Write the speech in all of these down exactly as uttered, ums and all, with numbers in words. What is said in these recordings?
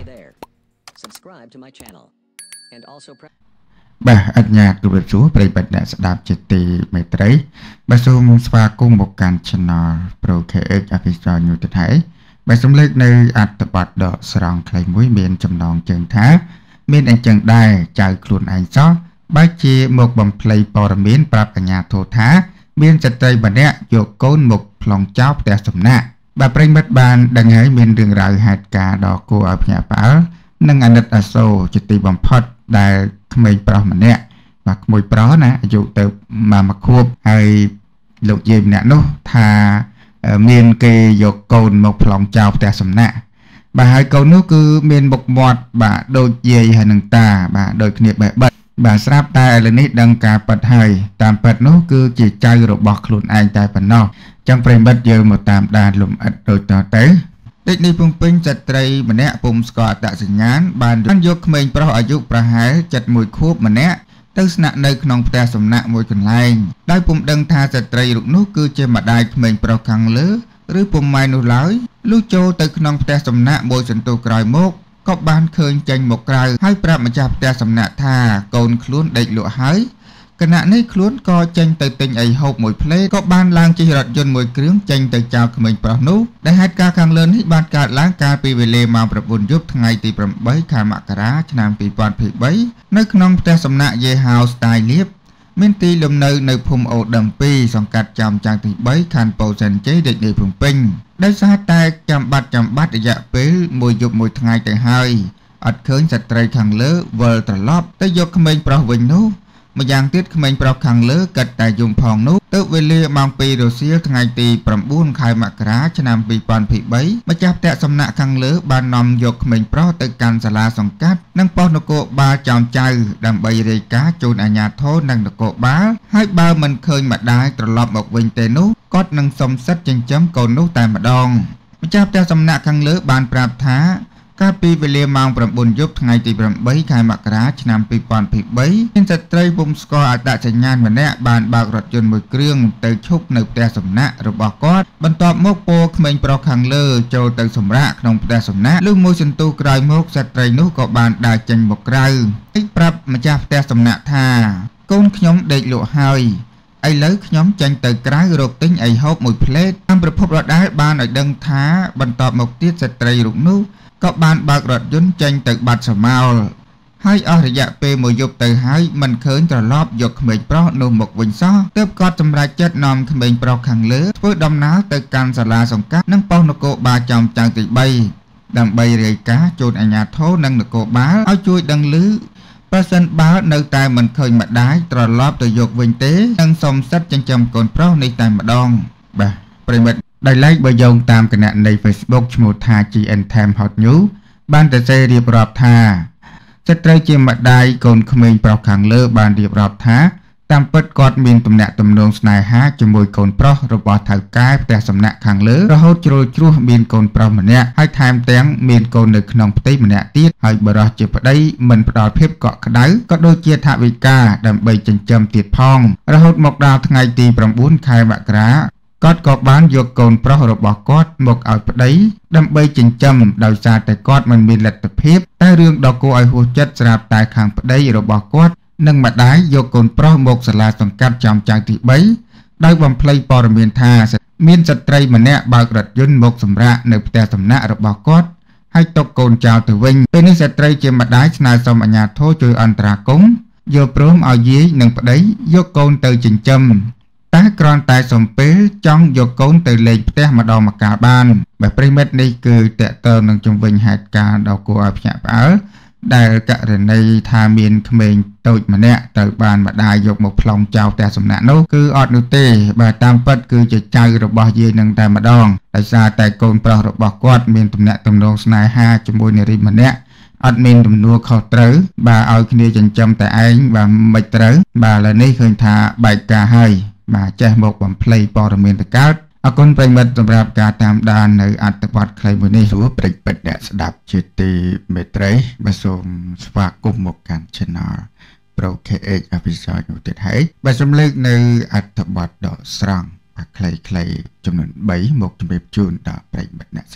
Hey there. Subscribe to my channel and also press បាទអញ្ញាតគួរជួប្រិយបត្តិអ្នកស្ដាប់ជាទីមេត្រីបាទសូមស្វាគមន៍មកកាន់ Channel Pro เค เอ็กซ์ Official News ទៅហើយបាទសូមលើកនៅអត្ថបទដកស្រង់ខ្លីមួយមានចំណងជើងថាមានអញ្ចឹងដែរចៅខ្លួនឯងសោះបែរជាមកបំភ្លៃព័ត៌មានប្រាប់អាជ្ញាធរថាមានស្ត្រីម្នាក់យកកូនមកប្លង់ចោលផ្ទះសំណាក់បាទប្រិយមិត្តបានដឹងហើយមានរឿងរ៉ាវហេតុការណ៍ដ៏គួរឲ្យភ្ញាក់ផ្អើលនិងអាណិតអាសូរជាទីបំផុតដែលក្មេងប្រុសម្នាក់បាទក្មួយប្រុសណាអាយុទៅមកមួយខួបហើយលោកយាយម្នាក់នោះថាមានគេយកកូនមកប្លង់ចោលផ្ទះសំណាក់បាទហើយកូននោះគឺមានមុខមាត់បាទដូចយាយហើយនឹងតាបាទដូចគ្នាបេះបិទបាទស្រាប់តែឥឡូវនេះដឹងការពិតហើយតាមពិតនោះគឺជាចៅរបស់ខ្លួនឯងតែប៉ុណ្ណោះចឹងប្រិមិត្តយើងមកតាមដានលំអិតដូចតទៅដូចនេះពងពេញស្ត្រីម្នាក់ពុំស្គាល់អត្តសញ្ញាណបានយកក្មេងប្រុសអាយុប្រហែលជិតមួយខួបម្នាក់ទៅស្នាក់នៅក្នុងផ្ទះសំណាក់មួយកន្លែងដោយពុំដឹងថាស្ត្រីរូបនោះគឺជាម្ដាយក្មេងប្រុសខាងលើឬពុំម៉ែនោះឡើយលុះចូលទៅក្នុងផ្ទះសំណាក់មួយសន្ទុះក្រោយមកក៏បានឃើញចេញមកក្រៅហើយប្រាប់ម្ចាស់ផ្ទះសំណាក់ថាកូនខ្លួនដេកលក់ហើយគណៈនេះខ្លួនក៏ចេញទៅទិញអីហូបមួយផ្លេតក៏បានឡើងជិះរថយន្តមួយគ្រឿងចេញទៅចោលក្មេងប្រុសនោះដែលហេតុការណ៍ខាងលើនេះបានកើតឡើងកាលពីវេលាម៉ោងប្រាំបួនយប់ថ្ងៃទីប្រាំបីខែមករាឆ្នាំពីរពាន់ยี่สิบสามនៅក្នុងផ្ទះសំណាក់យេហៅស្តាយលៀបមានទីលំនៅនៅភូមិអូដឹងពីរសង្កាត់ចំចាងទីបីខណ្ឌពោធិ៍សែនជ័យរាជធានីភ្នំពេញដោយសារតែចាំបាត់ចាំបាត់រយៈពេលមួយយប់មួយថ្ងៃទៅហើយអត់ឃើញស្ត្រីខាងលើវិលត្រឡប់ទៅយកក្មេងប្រុសវិញនោះម្យ៉ាងទៀតក្មេងប្រុសខាងលើកាត់តែយំផងនោះទៅវេលាម៉ោងពីររសៀលថ្ងៃទីប្រាំបួនខែមករាឆ្នាំពីរពាន់ยี่สิบสามម្ចាស់ផ្ទះសំណាក់ខាងលើបាននាំយកក្មេងប្រុសទៅកាន់សាលាសង្កាត់និងប៉ុស្តិ៍នគរបាលចោមចៅដើម្បីរាយការណ៍ជូនអាជ្ញាធរនិងនគរបាលហើយបើមិនឃើញម្ដាយត្រឡប់មកវិញទេនោះគាត់នឹងសុំសិទ្ធិចិញ្ចឹមកូននោះតែម្ដងម្ចាស់ផ្ទះសំណាក់ខាងលើបានប្រាប់ថាកាលពីវេលាម៉ោងប្រាំបួនយប់ថ្ងៃទីប្រាំបីខែមករាឆ្នាំពីរពាន់ยี่สิบสามមានស្ត្រីពុំស្គាល់អត្តសញ្ញាណម្នាក់បានបើករថយន្តមួយគ្រឿងទៅឈប់នៅផ្ទះសំណាក់របស់គាត់បន្ទាប់មកពោលក្មេងប្រុសខាងលើចូលទៅសម្រាកក្នុងផ្ទះសំណាក់លុះមួយសន្ទុះក្រោយមកស្ត្រីនោះក៏បានដើរចេញមកក្រៅហើយប្រាប់ម្ចាស់ផ្ទះសំណាក់ថាកូនខ្ញុំដេកលក់ហើយឥឡូវខ្ញុំចេញទៅក្រៅរកទិញអីហូបមួយផ្លេតតាមប្រភពដដែលបានឲ្យដឹងថាបន្ទាប់មកទៀតស្ត្រីរូបនោះក៏បានបើករថយន្តចេញទៅបាត់សមោលហើយអស់រយៈពេលមួយយប់ទៅហើយមិនឃើញត្រឡប់យកក្មេងប្រុសនោះមកវិញសោះទើបគាត់សម្រេចចិត្តនាំក្មេងប្រុសខាងលើធ្វើដំណើរទៅកាន់សាលាសង្កាត់និងប៉ុស្តិ៍នគរបាលចោមចៅទីបីដើម្បីរាយការណ៍ជូនអាជ្ញាធរនិងនគរបាលឲ្យជួយដឹងឮប្រសិនបើនៅតែមិនឃើញម្ដាយត្រឡប់ទៅយកវិញទេនឹងសុំសិទ្ធិចិញ្ចឹមកូនប្រុសនេះតែម្ដងបាទប្រិមិត្តដោយឡែកបើយោងតាមគណនី Facebook ឈ្មោះថា ជី អេន Time Hot News បានតែសេរៀបរាប់ថាស្ត្រីជាម្ដាយកូនក្មេងប្រុសខាងលើបានរៀបរាប់ថាតាមពិតគាត់មានទំនាក់ទំនងស្នេហាជាមួយកូនប្រុសរបស់ថៅកែផ្ទះសំណាក់ខាងលើរហូតជ្រុលជ្រោះមានកូនប្រុសម្នាក់ហើយថែមទាំងមានកូននៅក្នុងផ្ទៃម្នាក់ទៀតហើយបរិសុទ្ធជាប្តីមិនផ្ដល់ភាពកក់ក្ដៅក៏ដូចជាថវិកាដើម្បីចិញ្ចឹមទៀតផងរហូតមកដល់ថ្ងៃទីប្រាំបួនខែមករាគាត់ក៏បានយកកូនប្រុសរបស់គាត់មកឲ្យប្តីដើម្បីចិញ្ចឹមដោយសារតែគាត់មិនមានលទ្ធភាពតែរឿងដ៏គួរឲ្យហួសចិត្តស្រាប់តែខាងប្តីរបស់គាត់និងម្ដាយយកកូនប្រុសមកសាលាសង្កាត់ចំចៅទីបីដោយបំភ្លៃព័ត៌មានថាមានស្ត្រីម្នាក់បើករថយន្តមកសម្រាកនៅផ្ទះសំណាក់របស់គាត់ហើយទុកកូនចោលទៅវិញពេលនេះស្ត្រីជាម្ដាយស្នើសុំអាជ្ញាធរជួយអន្តរាគមន៍យល់ព្រមឲ្យយាយនិងប្តីយកកូនទៅចិញ្ចឹមតែគ្រាន់តែសំពេលចង់យកកូនទៅលេងផ្ទះម្ដងម្កាលបានបែបប្រិមិត្តនេះគឺតកតើនឹងជំវិញហេតុការណ៍ដ៏គួរឲ្យភ្ញាក់ផ្អើលដែលករណីថាមានក្មេងតូចម្នាក់ទៅបានម្ដាយយកមកប្លង់ចោលផ្ទះសំណាក់នោះគឺអត់នោះទេបើតាមពិតគឺជាចៅរបស់យាយនឹងតែម្ដងដោយសារតែកូនប្រុសរបស់គាត់មានទំនាក់ទំនងស្នេហាជាមួយនារីម្នាក់អត់មានទំនួលខុសត្រូវបើឲ្យគ្នាចិញ្ចឹមតែឯងបើមិនត្រូវបើឥឡូវនេះឃើញថាបែកការហើយបាទចេះមកបំភ្លៃព័ត៌មានទៅកើតអរគុណប្រិមិត្តសម្រាប់ការតាមដាននៅអត្ថបទខ្លីមួយនេះព្រោះប្រិមិត្តអ្នកស្ដាប់ជាទីមេត្រីបាទសូមស្វាគមន៍មកកាន់ Channel Pro เค เอ็กซ์ Official នោះទៀតហើយបាទសូមលើកនៅអត្ថបទដកស្រង់បាទខ្លីៗចំនួនបីមកជម្រាបជូនដល់ប្រិមិត្តអ្នកស្ដាប់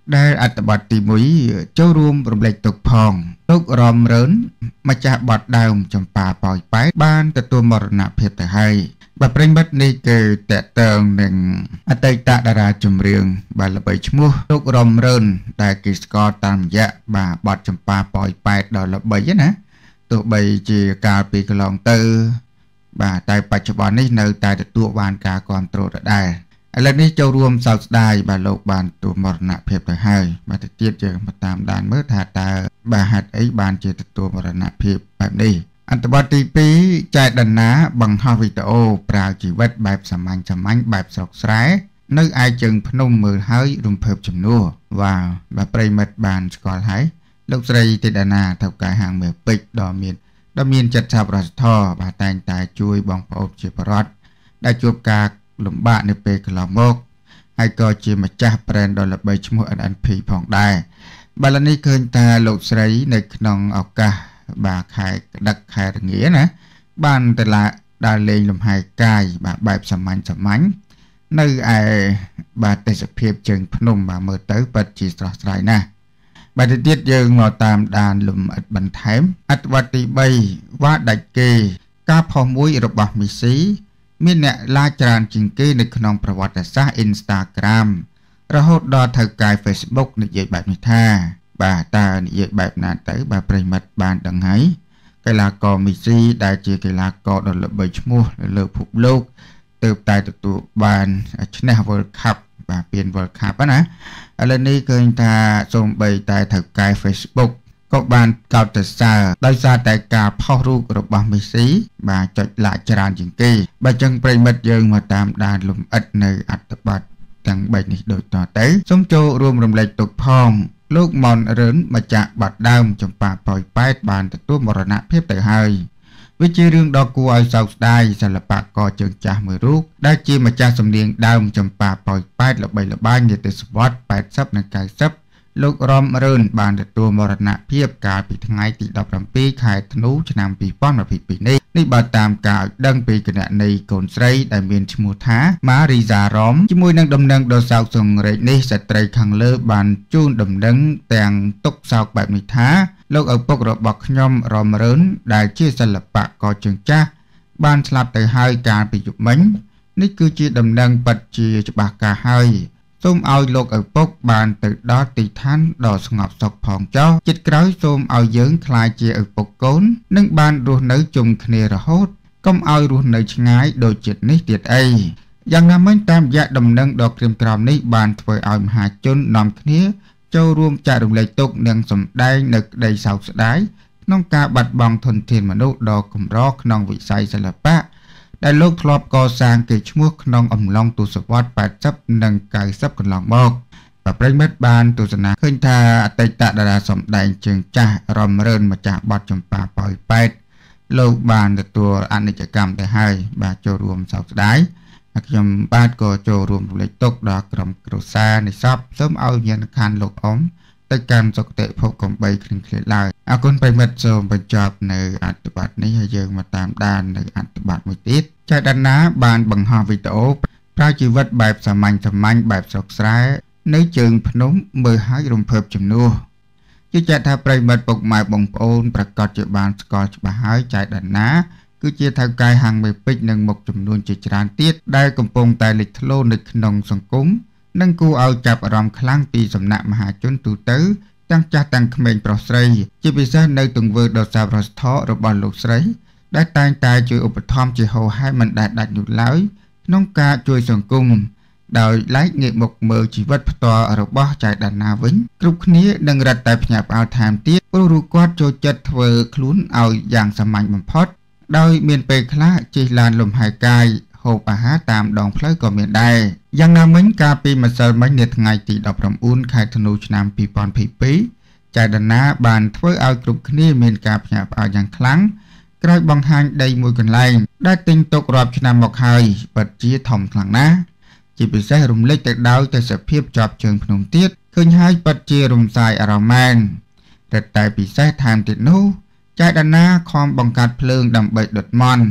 ដែលអត្ថបទទីមួយចូលរួមរំលែកទុកផងលោករំរឿនម្ចាស់បទដើមចម្ប៉ាប៉ោយប៉ែតបានទទួលមរណភាពទៅហើយបាទប្រិមិត្តនេះគឺតកតងនឹងអតីតតារាចម្រៀងបាទល្បីឈ្មោះលោករំរឿនដែលគេស្គាល់តាមរយៈបាទបទចម្ប៉ាប៉ោយប៉ែតដ៏ល្បីណាទោះបីជាកាលពីកន្លងទៅបាទតែបច្ចុប្បន្ននេះនៅតែទទួលបានការគ្រប់គ្រងដដែលឥឡូវនេះចូលរួមសោកស្ដាយបាទលោកបានទទួលមរណភាពទៅហើយបាទទៅទៀតយើងមកតាមដានមើលថាតើបាទហេតុអីបានជាទទួលមរណភាពបែបនេះអត្ថបទទីពីរចែកដណាបង្ហោះវីដេអូប្រើជីវិតបែបសាមញ្ញសាមញ្ញបែបស្រុកស្រែនៅឯជើងភ្នំមើលហើយរំភើបជំនួសវ៉ាវបាទប្រិមិត្តបានស្គាល់ហើយលោកស្រីទេដាណាថៅកែហាងមេពេជ្រដ៏មានដ៏មានចិត្តឆាប់រហ័សធម៌បាទតែងតែជួយបងប្អូនជាបរិវត្តដែលជួបការលំបាកនៅពេលកន្លងមកហើយក៏ជាម្ចាស់ brand ដ៏ល្បីឈ្មោះ เอ็น เอ็น พี ផងដែរបាទឥឡូវនេះឃើញថាលោកស្រីនៅក្នុងឱកាសបាទខែកដឹកខែរងាណាបានទៅដើរលេងលំហែកាយបាទបែបសាមញ្ញសាមញ្ញនៅឯបាទទេសភាពជើងភ្នំបាទមើលទៅពិតជាស្រស់ស្រាយណាស់បាទទៅទៀតយើងមកតាមដានលំអិតបន្ថែមអត្ថបទទីបីវ៉ាដាច់គេការផុសមួយរបស់មីស៊ីមានអ្នកឡាយច្រើនជាងគេនៅក្នុងប្រវត្តិសាស្ត្រ Instagram រហូតដល់ថៅកែ Facebook និយាយបែបនេះថាបាទតើនិយាយបែបណាទៅបាទប្រិមិត្តបានដឹងហើយកីឡាករមីស៊ីដែលជាកីឡាករដ៏ល្បីឈ្មោះនៅលើពិភពលោកទើបតែទទួលបានឈ្នះ World Cup បាទពាន World Cup ណាឥឡូវនេះឃើញថាសូម្បីតែថៅកែ Facebook ក៏បានកោតសរសើរដោយសារតែការផុសរូបរបស់មេស៊ីបាទចុចឡាកច្រើនជាងគេបាទចឹងប្រិមិត្តយើងមកតាមដានលំអិតនៅអត្ថបទទាំងបីនេះដូចតទៅសូមចូលរួមរំលែកទុកផងលោកម៉ុនរឿនម្ចាស់បាត់ដើមចម្ប៉ាប៉ោយប៉ែតបានទទួលមរណភាពទៅហើយវាជារឿងដ៏គួរឲ្យសោកស្ដាយសិល្បករជើងចាស់មួយរូបដែលជាម្ចាស់សំនៀងដើមចម្ប៉ាប៉ោយប៉ែតល្បីល្បាញនាទសវត្សរ៍แปดสิบនិងเก้าสิบលោករំរឿនបានទទួលមរណភាពកាលពីថ្ងៃទីដប់ប្រាំពីរខែធ្នូឆ្នាំពីរពាន់ยี่สิบยี่នេះនេះបើតាមការឲ្យដឹងពីគណនីកូនស្រីដែលមានឈ្មោះថាម៉ារីហ្សារ៉មជាមួយនឹងដំណឹងដ៏សោកសង្រេងនេះស្ត្រីខាងលើបានជូនដំណឹងទាំងទុកសោកបែបនេះថាលោកឪពុករបស់ខ្ញុំរំរឿនដែលជាសិល្បករជើងចាស់បានស្លាប់ទៅហើយកាលពីយប់មិញនេះគឺជាដំណឹងពិតជាច្បាស់ការហើយសូមឲ្យលោកឪពុកបានទៅដល់ទីឋានដ៏ស្ងប់សុខផងចុះចិត្តក្រោយសូមឲ្យយើងខ្លាចជាឪពុកកូននិងបានរស់នៅជុំគ្នារហូតកុំឲ្យរស់នៅឆ្ងាយដូចចិត្តនេះទៀតអីយ៉ាងណាមិញតាមរយៈដំណឹងដ៏ក្រៀមក្រំនេះបានធ្វើឲ្យមហាជននាំគ្នាចូលរួមចែករំលែកទុក្ខនិងសម្ដែងនៅក្តីសោកស្ដាយក្នុងការបាត់បង់ធនធានមនុស្សដ៏កម្រក្នុងវិស័យសិល្បៈដែលលោកធ្លាប់កសាងកេរ្តិ៍ឈ្មោះក្នុងអំឡុងទសវត្សរ៍แปดสิบនិងเก้าสิบកន្លងមកបាទប្រិមិត្តបានទស្សនាឃើញថាអតីតតារាសម្ដែងជើងចាស់រំរឿនម្ចាស់បទចម្ប៉ាប៉ោយប៉ែតលោកបានទទួលអនិច្ចកម្មទៅហើយបាទចូលរួមសោកស្ដាយហើយខ្ញុំបាទក៏ចូលរួមរំលែកទុក្ខដល់ក្រុមគ្រួសារនៃសពសូមឲ្យញាណខានលោកអ៊ំទៅកាន់សុគតិភពកំបីគ្រឿងឃ្លាតឡើយអរគុណប្រិមិត្តសូមបញ្ចប់នៅអត្ថបទនេះហើយយើងមកតាមដាននៅអត្ថបទមួយទៀតចែកដាណាបានបង្ហោះវីដេអូប្រើជីវិតបែបសាមញ្ញសាមញ្ញបែបស្រុកស្រែនៅជើងភ្នំមើលហើយរំភើបជំនួសជឿជាក់ថាប្រិមិត្តពុកម៉ែបងប្អូនប្រកាសជាបានស្គាល់ច្បាស់ហើយចែកដាណាគឺជាថៅកែហាងមេពេជ្រនិងមុខចំនួនជាច្រើនទៀតដែលកំពុងតែលេចធ្លោនៅក្នុងសង្គមនិងគួរឲ្យចាប់អារម្មណ៍ខ្លាំងពីសំណាក់មហាជនទូទៅទាំងចាស់ទាំងក្មេងប្រុសស្រីជាពិសេសនៅទង្វើដ៏សប្បុរសធម៌របស់លោកស្រីដែលតែងតែជួយឧបត្ថម្ភជាហូរហែមិនដែលដាច់នោះឡើយក្នុងការជួយសង្គមដោយឡែកងាកមកមើលជីវិតផ្ទាល់របស់ចៅដាណាវិញគ្រប់គ្នានឹងរត់តែភ្ញាក់ផ្អើលថែមទៀតព្រោះរូបគាត់ចូលចិត្តធ្វើខ្លួនឲ្យយ៉ាងសាមញ្ញបំផុតដោយមានពេលខ្លះជិះឡានលំហែកាយហូបអាហារតាមដងផ្លូវក៏មានដែរយ៉ាងណាមិញកាលពីម្សិលមិញនៅថ្ងៃទីដប់ប្រាំបួនខែធ្នូឆ្នាំពីរពាន់ยี่สิบពីរចៅដាណាបានធ្វើឲ្យគ្រប់គ្នាមានការភ្ញាក់ផ្អើលយ៉ាងខ្លាំងក្រោយបង្ហាញដីមួយកន្លែងដែលទិញទុករាប់ឆ្នាំមកហើយពិតជាធំខ្លាំងណាស់ជាពិសេសរំលេចទៅដោយទេសភាពជាប់ជើងភ្នំទៀតឃើញហើយពិតជារំសាយអារម្មណ៍មែនតែពិសេសថែមទៀតនោះចៅដាណាខំបង្កាត់ភ្លើងដើម្បីដុតមន់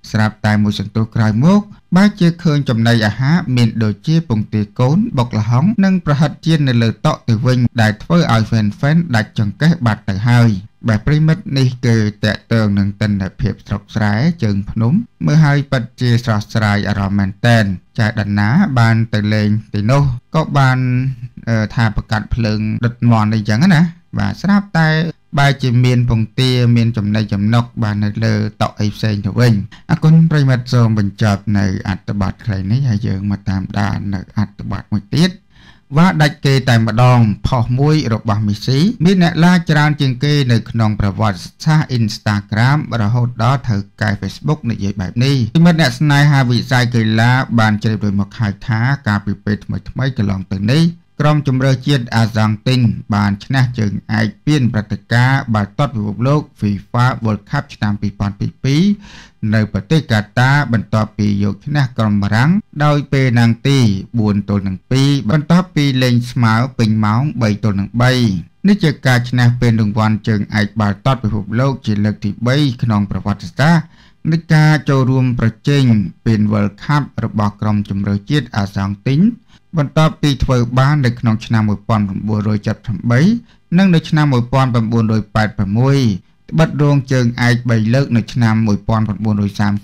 ស្រាប់តែមួយសន្ទុះក្រោយមកបែរជាឃើញចំណីអាហារមានដូចជាពងទាកូនបុកល្ហុងនិងប្រហិតជៀននៅលើតុទៅវិញដែលធ្វើឲ្យ fan fan ដាច់ចង្កេះបាត់ទៅហើយបែបប្រិមិត្តនេះគឺតកតើងនឹងទិដ្ឋភាពស្រុកស្រែជើងភ្នំមើលហើយពិតជាស្រស់ស្រាយអារម្មណ៍មែនតែនចាដណាបានទៅលេងទីនោះក៏បានថាប្រកាសភ្លើងដុតមន់អីចឹងណាបាទស្រាប់តែបែរជាមានពងទាមានចំណីចំណុកបាននៅលើតុអីផ្សេងទៅវិញអរគុណប្រិមិត្តសូមបញ្ចប់នៅអត្ថបទខ្លីនេះហើយយើងមកតាមដាននៅអត្ថបទមួយទៀតវ៉ាដាច់គេតែម្ដងផុសមួយរបស់មីស៊ីមានអ្នកឡាច្រើនជាងគេនៅក្នុងប្រវត្តិសាស្ត្រ Instagram រហូតដល់ត្រូវកែ Facebook និយាយបែបនេះពីមិត្តអ្នកស្នេហាវិស័យកីឡាបានជ្រាបដោយមកហៅថាការពីពេលថ្មីថ្មីកន្លងទៅនេះក្រុមជម្រើសជាតិអាហ្សង់ទីនបានឈ្នះជើងឯកពានព្រឹត្តិការណ៍បាល់ទាត់ពិភពលោក FIFA World Cup ឆ្នាំពីរពាន់ពីរនៅប្រទេសកាតាបន្ទាប់ពីយកឈ្នះក្រុមបារាំងដោយពេលណាំងទីបួនទល់នឹងពីរបន្ទាប់ពីលេងស្មើពេញម៉ោងបីទល់នឹងបីនេះជាការឈ្នះពានរង្វាន់ជើងឯកបាល់ទាត់ពិភពលោកជាលើកទីបីក្នុងប្រវត្តិសាស្ត្រនៃការចូលរួមប្រជែងពាន World Cup របស់ក្រុមជម្រើសជាតិអាហ្សង់ទីនបន្ទាប់ពីធ្វើបាននៅក្នុងឆ្នាំmột nghìn chín trăm七mươi támនិងនៅឆ្នាំmột nghìn chín trăm tám mươi sáuត្បិតរងជើងឯកបីលើកនៅឆ្នាំmột nghìn chín trăm ba mươi, một nghìn chín trăm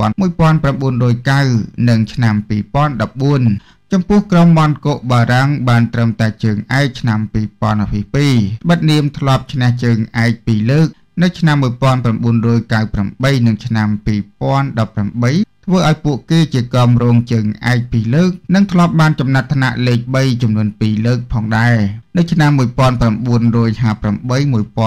chín mươi និងឆ្នាំពីរពាន់ដប់បួនចំពោះក្រុមម៉ុនកូបារាំងបានត្រឹមតែជើងឯកឆ្នាំពីរពាន់ยี่สิบពីរត្បិតនាមធ្លាប់ឈ្នះជើងឯកពីរលើកនៅឆ្នាំmột nghìn chín trăm chín mươi támនិងឆ្នាំពីរពាន់ដប់ប្រាំបីធ្វើឲ្យពួកគេជាក្រុមរងជើងឯកពីរលើកនិងធ្លាប់បានចំណាត់ថ្នាក់លេខបីចំនួនពីរលើកផងដែរនៅឆ្នាំmột nghìn chín trămห้าสิบtám một nghìn chín trăm tám mươi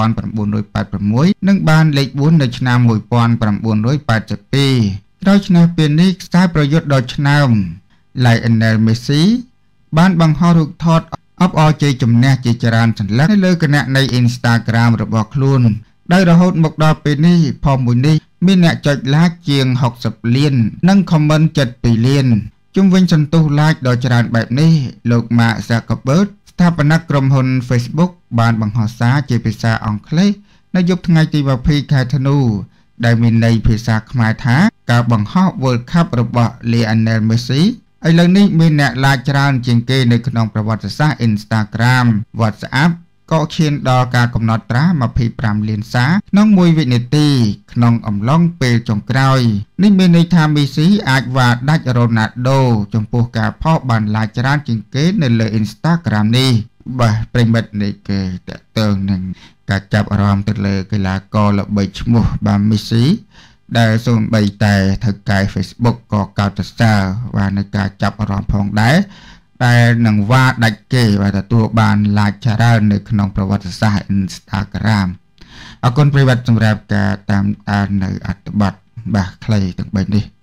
sáuនិងបានលេខបួននៅឆ្នាំmột nghìn chín trăm tám mươi haiក្រោយឈ្នះពាននេះខ្សែប្រយុទ្ធដ៏ឆ្នើម Lionel Messi បានបង្ហោះរូបថតអបអរជ័យជំនះជាច្រើនសន្លឹកនៅលើគណនី Instagram របស់ខ្លួនដោយរហូតមកដល់ពេលនេះផងមួយនេះមានអ្នកចុច like ជាងหกสิบលាននិង comment เจ็ดสิบពីរលានជុំវិញសន្ទុះ like ដ៏ច្រើនបែបនេះលោក Mark Zuckerberg ស្ថាបនិកក្រុមហ៊ុន Facebook បានបង្ហោះសារជាភាសាអង់គ្លេសនៅយប់ថ្ងៃទីยี่สิบខែធ្នូដែលមានន័យភាសាខ្មែរថាការបង្ហោះ World Cup របស់ Lionel Messi ឥឡូវនេះមានអ្នក like ច្រើនជាងគេនៅក្នុងប្រវត្តិសាស្ត្រ Instagram WhatsAppក៏ឈានដល់ការកំណត់ត្រាยี่สิบห้าលានសារក្នុងមួយវិនាទីក្នុងអំឡុងពេលចុងក្រោយនេះមានន័យថាមេស៊ីអាចវាដាច់រ៉ូណាល់ដូចំពោះការផុសបានឡាយច្រើនជាងគេនៅលើ Instagram នេះបាទប្រិមិត្តនេះគេតកតើងនឹងការចាប់អារម្មណ៍ទៅលើកីឡាករល្បីឈ្មោះបាទមេស៊ីដែលសូម្បីតែធ្វើកាយ Facebook ក៏កោតសរសើរបាននឹងការចាប់អារម្មណ៍ផងដែរដែលនឹងវ៉ាដាច់គេបាទទទួលបានឡាយច្រើននៅក្នុងប្រវត្តិសាស្ត្រ Instagram អរគុណប្រិយមិត្តសម្រាប់ការតាមដាននៅអត្ថបទបាទខ្លីទាំងបីនេះ